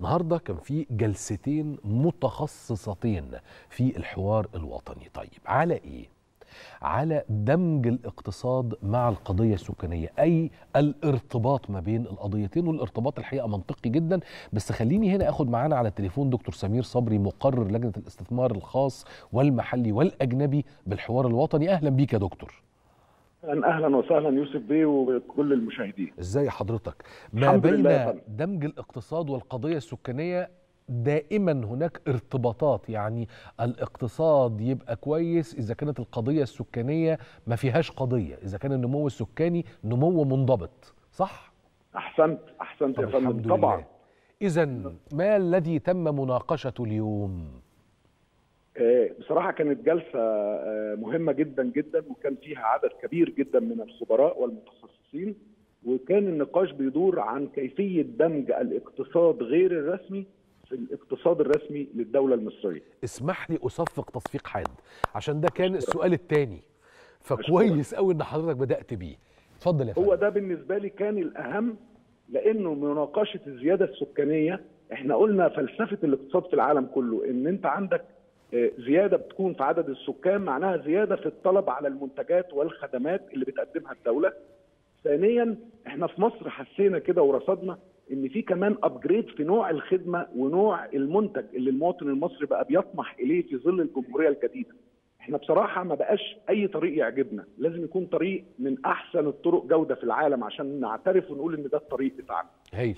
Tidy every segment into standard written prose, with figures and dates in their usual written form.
النهارده كان في جلستين متخصصتين في الحوار الوطني. طيب على ايه؟ على دمج الاقتصاد مع القضية السكانية، أي الارتباط ما بين القضيتين، والارتباط الحقيقة منطقي جدا. بس خليني هنا أخد معانا على التليفون دكتور سمير صبري، مقرر لجنة الاستثمار الخاص والمحلي والأجنبي بالحوار الوطني. أهلا بيك يا دكتور. اهلا وسهلا يوسف بيه وكل المشاهدين. ازاي حضرتك؟ ما الحمد بين لله يا فندم. دمج الاقتصاد والقضية السكانية دائما هناك ارتباطات، يعني الاقتصاد يبقى كويس إذا كانت القضية السكانية ما فيهاش قضية، إذا كان النمو السكاني نمو منضبط، صح؟ أحسنت يا فندم طبعا. إذا ما الذي تم مناقشته اليوم؟ بصراحة كانت جلسة مهمة جدا جدا، وكان فيها عدد كبير جدا من الخبراء والمتخصصين، وكان النقاش بيدور عن كيفية دمج الاقتصاد غير الرسمي في الاقتصاد الرسمي للدولة المصرية. اسمح لي أصفق تصفيق حاد، عشان ده كان السؤال الثاني، فكويس قوي إن حضرتك بدأت بيه. اتفضل يا فندم. هو ده بالنسبة لي كان الأهم، لأنه مناقشة الزيادة السكانية، احنا قلنا فلسفة الاقتصاد في العالم كله إن أنت عندك زيادة بتكون في عدد السكان معناها زيادة في الطلب على المنتجات والخدمات اللي بتقدمها الدولة. ثانيا احنا في مصر حسينا كده ورصدنا ان في كمان ابجريد في نوع الخدمة ونوع المنتج اللي المواطن المصري بقى بيطمح اليه في ظل الجمهورية الجديدة. احنا بصراحة ما بقاش اي طريق يعجبنا، لازم يكون طريق من احسن الطرق جودة في العالم عشان نعترف ونقول ان ده الطريق بتاعنا. هايل.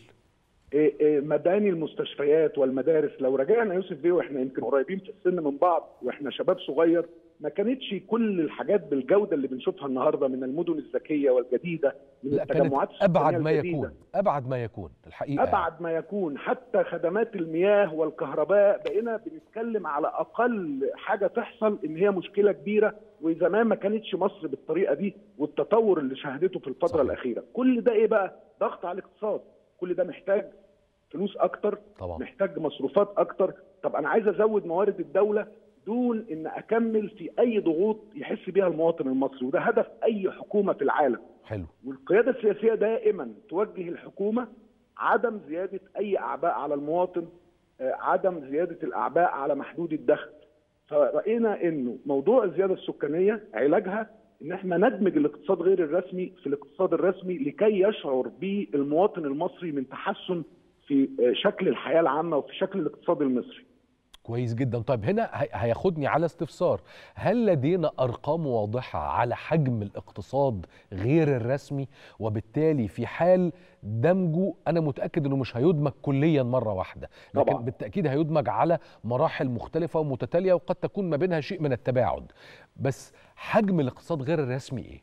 مباني المستشفيات والمدارس، لو رجعنا يوسف بيه واحنا يمكن قريبين في السن من بعض واحنا شباب صغير، ما كانتش كل الحاجات بالجوده اللي بنشوفها النهارده من المدن الذكيه والجديده، من التجمعات ابعد ما يكون، ابعد ما يكون الحقيقه، ابعد ما يكون. حتى خدمات المياه والكهرباء بقينا بنتكلم على اقل حاجه تحصل ان هي مشكله كبيره، وزمان ما كانتش مصر بالطريقه دي والتطور اللي شهدته في الفتره الاخيره. كل ده ايه بقى؟ ضغط على الاقتصاد. كل ده محتاج فلوس اكتر طبعا. محتاج مصروفات اكتر. طب انا عايز ازود موارد الدوله دون ان اكمل في اي ضغوط يحس بيها المواطن المصري، وده هدف اي حكومه في العالم. حلو. والقياده السياسيه دائما توجه الحكومه عدم زياده اي اعباء على المواطن، عدم زياده الاعباء على محدود الدخل. فراينا انه موضوع الزياده السكانيه علاجها ان احنا ندمج الاقتصاد غير الرسمي في الاقتصاد الرسمي لكي يشعر بالمواطن المصري من تحسن في شكل الحياة العامة وفي شكل الاقتصاد المصري. كويس جدا. طيب هنا هياخدني على استفسار، هل لدينا أرقام واضحة على حجم الاقتصاد غير الرسمي؟ وبالتالي في حال دمجه أنا متأكد أنه مش هيدمج كليا مرة واحدة، لكن طبعا. بالتأكيد هيدمج على مراحل مختلفة ومتتالية، وقد تكون ما بينها شيء من التباعد. بس حجم الاقتصاد غير الرسمي إيه؟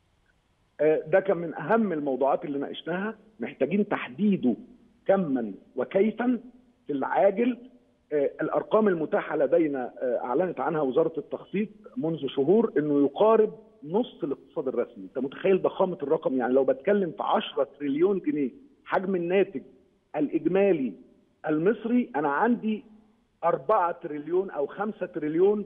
ده كان من أهم الموضوعات اللي ناقشناها، محتاجين تحديده كما وكيفا في العاجل. الارقام المتاحه لدينا اعلنت عنها وزاره التخطيط منذ شهور انه يقارب نص الاقتصاد الرسمي. انت متخيل ضخامه الرقم؟ يعني لو بتكلم في 10 تريليون جنيه حجم الناتج الاجمالي المصري، انا عندي 4 تريليون او 5 تريليون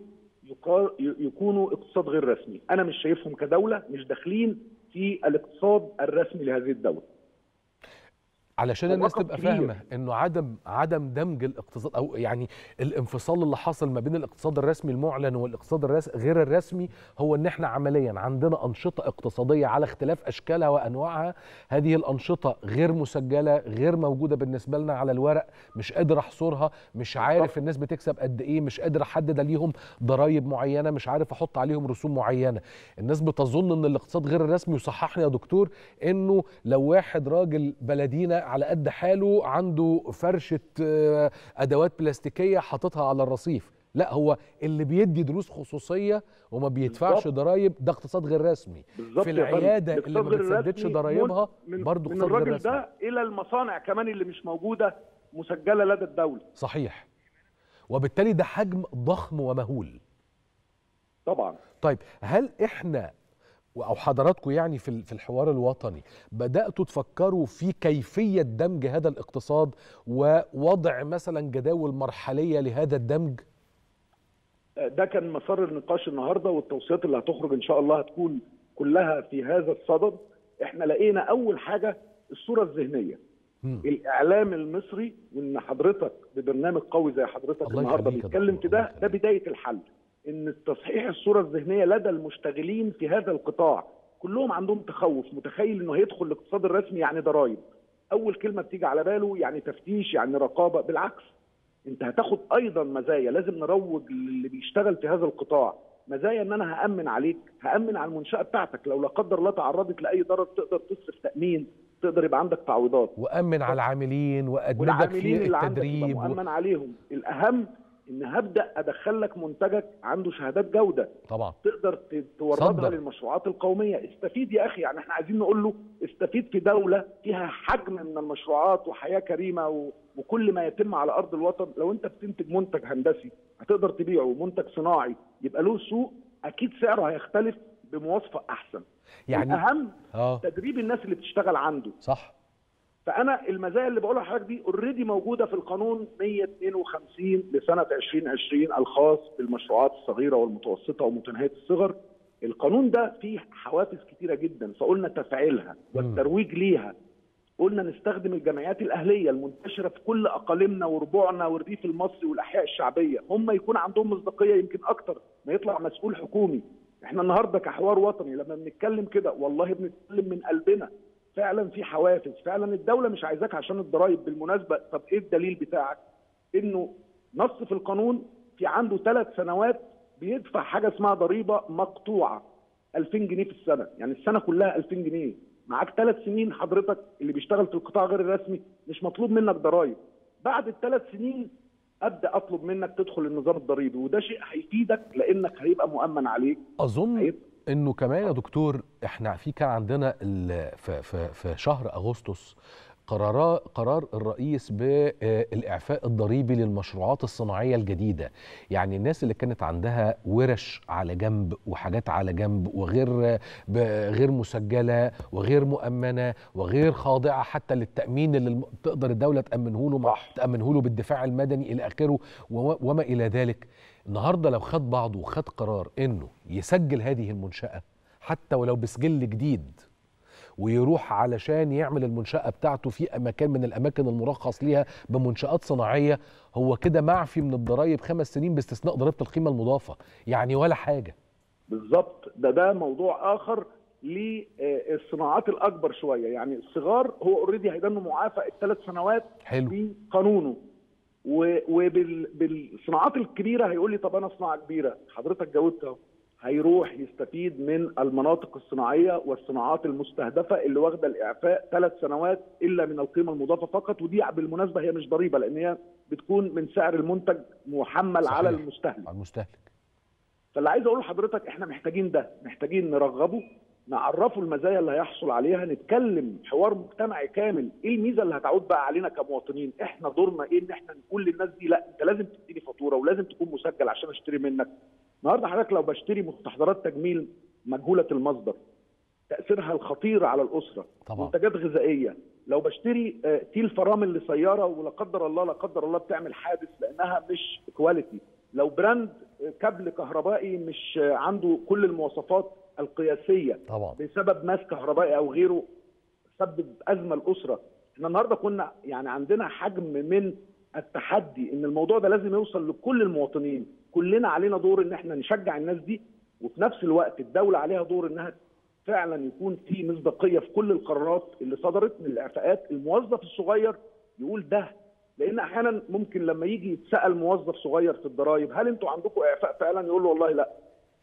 يكونوا اقتصاد غير رسمي. انا مش شايفهم كدوله مش داخلين في الاقتصاد الرسمي لهذه الدوله. علشان الناس تبقى فاهمه انه عدم دمج الاقتصاد، او يعني الانفصال اللي حاصل ما بين الاقتصاد الرسمي المعلن والاقتصاد غير الرسمي، هو ان احنا عمليا عندنا انشطه اقتصاديه على اختلاف اشكالها وانواعها. هذه الانشطه غير مسجله، غير موجوده بالنسبه لنا على الورق، مش قادر احصرها، مش عارف الناس بتكسب قد ايه، مش قادر احدد ليهم ضرائب معينه، مش عارف احط عليهم رسوم معينه. الناس بتظن ان الاقتصاد غير الرسمي، وصححني يا دكتور، انه لو واحد راجل بلدينا على قد حاله عنده فرشة أدوات بلاستيكية حاططها على الرصيف، لا، هو اللي بيدي دروس خصوصية وما بيدفعش ضرايب، ده اقتصاد غير رسمي. في العيادة اللي ما بتسددش ضرايبها برضه اقتصاد غير رسمي. ده إلى المصانع كمان اللي مش موجودة مسجلة لدى الدولة. صحيح. وبالتالي ده حجم ضخم ومهول. طبعا. طيب هل احنا أو حضراتكم يعني في الحوار الوطني بدأتوا تفكروا في كيفية دمج هذا الاقتصاد ووضع مثلا جداول مرحلية لهذا الدمج؟ ده كان مسار النقاش النهارده، والتوصيات اللي هتخرج إن شاء الله هتكون كلها في هذا الصدد. احنا لقينا أول حاجة الصورة الذهنية. الاعلام المصري، وان حضرتك ببرنامج قوي زي حضرتك النهارده بيتكلم في ده بدايه الحل. ان تصحيح الصوره الذهنيه لدى المشتغلين في هذا القطاع، كلهم عندهم تخوف، متخيل انه هيدخل الاقتصاد الرسمي يعني ضرائب. اول كلمه بتيجي على باله يعني تفتيش، يعني رقابه. بالعكس، انت هتاخد ايضا مزايا. لازم نروج للي بيشتغل في هذا القطاع مزايا، ان انا هامن عليك، هامن على المنشاه بتاعتك، لو لا قدر الله تعرضت لاي ضرر تقدر تصرف تامين، تقدر يبقى عندك تعويضات، وامن على العاملين وادمجك في اللي عندك يبقى التدريب مؤمن عليهم. الاهم ان هبدا ادخل لك منتجك عنده شهادات جوده طبعا تقدر توردها للمشروعات القوميه. استفيد يا اخي، يعني احنا عايزين نقول له استفيد في دوله فيها حجم من المشروعات وحياه كريمه وكل ما يتم على ارض الوطن. لو انت بتنتج منتج هندسي هتقدر تبيعه، منتج صناعي يبقى له سوق، اكيد سعره هيختلف بمواصفه احسن. يعني الاهم تدريب الناس اللي بتشتغل عنده. صح. فانا المزايا اللي بقولها لحضرتك دي اوريدي موجوده في القانون 152 لسنه 2020 الخاص بالمشروعات الصغيره والمتوسطه ومتناهيه الصغر. القانون ده فيه حوافز كتيره جدا، فقلنا تفعيلها والترويج ليها. قلنا نستخدم الجمعيات الاهليه المنتشره في كل اقاليمنا وربوعنا والريف المصري والاحياء الشعبيه، هم يكون عندهم مصداقيه يمكن اكتر ما يطلع مسؤول حكومي. احنا النهارده كحوار وطني لما بنتكلم كده والله بنتكلم من قلبنا. فعلا في حوافز، فعلا الدوله مش عايزاك عشان الضرايب. بالمناسبه، طب ايه الدليل بتاعك؟ انه نص في القانون في عنده 3 سنوات بيدفع حاجه اسمها ضريبه مقطوعه 2000 جنيه في السنه، يعني السنه كلها 2000 جنيه. معاك 3 سنين حضرتك اللي بيشتغل في القطاع غير الرسمي مش مطلوب منك ضرايب. بعد ال3 سنين ابدا اطلب منك تدخل النظام الضريبي، وده شيء هيفيدك لانك هيبقى مؤمن عليك. اظن انه كمان يا دكتور احنا كان عندنا في شهر اغسطس قرار الرئيس بالاعفاء الضريبي للمشروعات الصناعيه الجديده. يعني الناس اللي كانت عندها ورش على جنب وحاجات على جنب غير مسجله وغير مؤمنه وغير خاضعه حتى للتامين اللي تقدر الدوله تامنه له بالدفاع المدني الى اخره وما الى ذلك. النهارده لو خد بعضه وخد قرار انه يسجل هذه المنشاه حتى ولو بسجل جديد، ويروح علشان يعمل المنشأة بتاعته في مكان من الأماكن المرخص ليها بمنشآت صناعية، هو كده معفي من الضرايب 5 سنين باستثناء ضريبة القيمة المضافة، يعني ولا حاجة. بالظبط. ده موضوع آخر للصناعات الأكبر شوية. يعني الصغار هو اوريدي هيدانه معافى ال3 سنوات في قانونه، وبالصناعات الكبيرة هيقول لي طب أنا صناعة كبيرة، حضرتك جاوبت اهو. هيروح يستفيد من المناطق الصناعيه والصناعات المستهدفه اللي واخده الاعفاء 3 سنوات الا من القيمه المضافه فقط. ودي بالمناسبه هي مش ضريبه، لان هي بتكون من سعر المنتج محمل على المستهلك. فاللي عايز اقول لحضرتك احنا محتاجين ده، محتاجين نرغبه، نعرفه المزايا اللي هيحصل عليها، نتكلم حوار مجتمعي كامل. ايه الميزه اللي هتعود بقى علينا كمواطنين؟ احنا دورنا ايه؟ ان احنا نقول للناس دي لا انت لازم تديني فاتوره ولازم تكون مسجل عشان اشتري منك. النهارده حضرتك لو بشتري مستحضرات تجميل مجهوله المصدر، تاثيرها الخطير على الاسره طبعا. منتجات غذائيه، لو بشتري تيل فرامل لسياره ولا قدر الله بتعمل حادث لانها مش كواليتي، لو براند كابل كهربائي مش عنده كل المواصفات القياسيه طبعا بسبب ماس كهربائي او غيره سبب ازمه الاسره. احنا النهارده كنا يعني عندنا حجم من التحدي ان الموضوع ده لازم يوصل لكل المواطنين. كلنا علينا دور ان احنا نشجع الناس دي، وفي نفس الوقت الدوله عليها دور انها فعلا يكون في مصداقيه في كل القرارات اللي صدرت من الاعفاءات. الموظف الصغير يقول ده، لان احيانا ممكن لما يجي يتسال موظف صغير في الضرايب هل انتوا عندكم اعفاء فعلا، يقول له والله لا،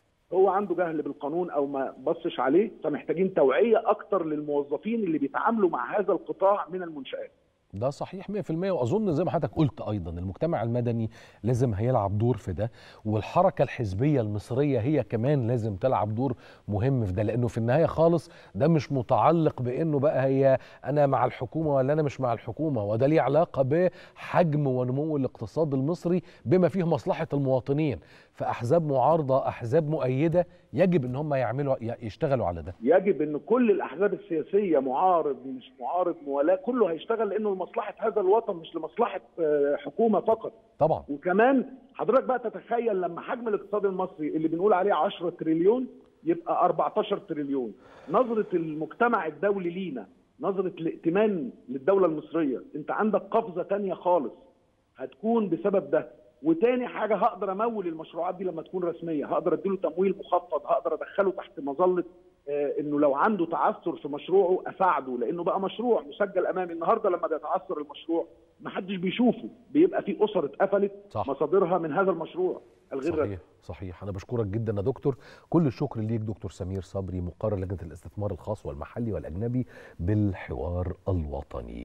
هو عنده جهل بالقانون او ما بصش عليه. فمحتاجين توعيه اكتر للموظفين اللي بيتعاملوا مع هذا القطاع من المنشآت. ده صحيح 100%. واظن زي ما حضرتك قلت ايضا المجتمع المدني لازم هيلعب دور في ده، والحركه الحزبيه المصريه هي كمان لازم تلعب دور مهم في ده، لانه في النهايه خالص ده مش متعلق بانه بقى هي انا مع الحكومه ولا انا مش مع الحكومه، وده ليه علاقه بحجم ونمو الاقتصاد المصري بما فيه مصلحه المواطنين. فاحزاب معارضه احزاب مؤيده يجب ان هم يشتغلوا على ده. يجب ان كل الاحزاب السياسيه معارض مش معارض موالاه كله هيشتغل لانه لمصلحه هذا الوطن مش لمصلحه حكومه فقط طبعا. وكمان حضرتك بقى تتخيل لما حجم الاقتصاد المصري اللي بنقول عليه 10 تريليون يبقى 14 تريليون، نظره المجتمع الدولي لينا نظره الائتمان للدوله المصريه. انت عندك قفزه ثانيه خالص هتكون بسبب ده. وتاني حاجه، هقدر امول المشروعات دي لما تكون رسميه، هقدر اديله تمويل مخفض، هقدر ادخله تحت مظله انه لو عنده تعثر في مشروعه اساعده، لانه بقى مشروع مسجل امامي. النهارده لما بيتعثر المشروع ما حدش بيشوفه، بيبقى في اسر اتقفلت مصادرها من هذا المشروع الغير رسمي. صحيح. انا بشكرك جدا يا دكتور، كل الشكر ليك دكتور سمير صبري، مقرر لجنه الاستثمار الخاص والمحلي والاجنبي بالحوار الوطني.